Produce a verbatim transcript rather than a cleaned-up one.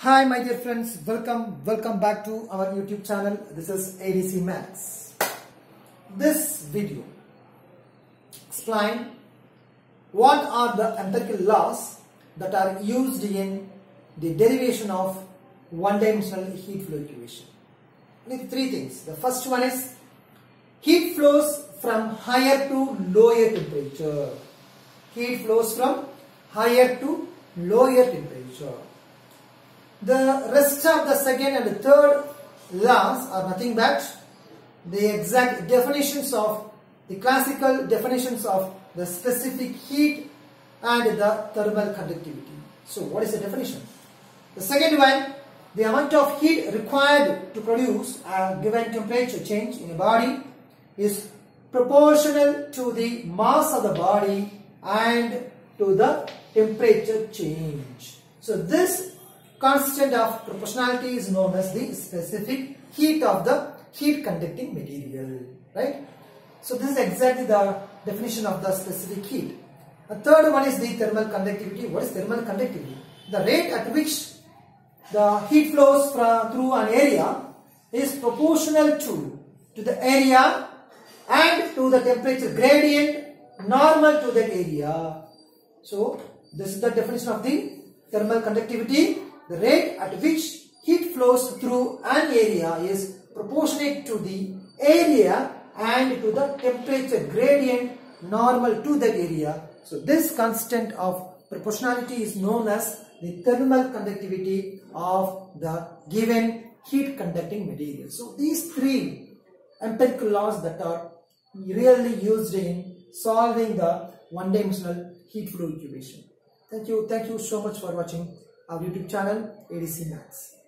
Hi my dear friends, welcome welcome back to our YouTube channel. This is A D C Maths. This video explain what are the empirical laws that are used in the derivation of one-dimensional heat flow equation. Only three things. The first one is heat flows from higher to lower temperature. Heat flows from higher to lower temperature. The rest of the second and the third laws are nothing but the exact definitions of the classical definitions of the specific heat and the thermal conductivity. So what is the definition? The second one, the amount of heat required to produce a given temperature change in a body is proportional to the mass of the body and to the temperature change. So this constant of proportionality is known as the specific heat of the heat conducting material, right? So this is exactly the definition of the specific heat. The third one is the thermal conductivity. What is thermal conductivity? The rate at which the heat flows from, through an area is proportional to, to the area and to the temperature gradient normal to that area. So this is the definition of the thermal conductivity. The rate at which heat flows through an area is proportionate to the area and to the temperature gradient normal to that area. So this constant of proportionality is known as the thermal conductivity of the given heat conducting material. So these three empirical laws that are really used in solving the one-dimensional heat flow equation. Thank you. Thank you so much for watching our YouTube channel A D C Maths.